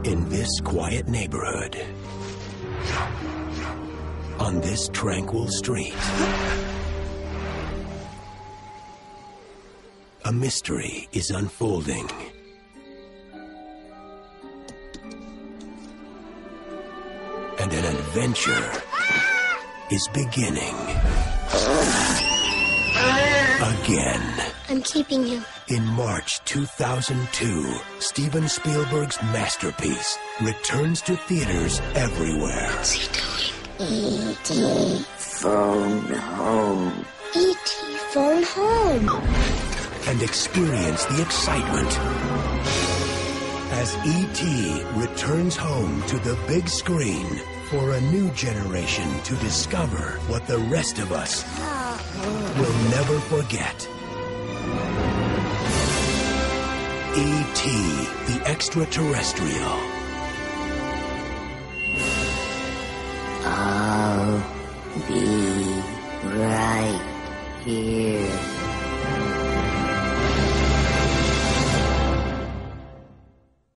In this quiet neighborhood, on this tranquil street, a mystery is unfolding. And an adventure is beginning. Again. I'm keeping him. In March 2002, Steven Spielberg's masterpiece returns to theaters everywhere. What's he doing? E.T. phone home. E.T. phone home. And experience the excitement as E.T. returns home to the big screen for a new generation to discover what the rest of us will never forget. E.T. the Extra Terrestrial.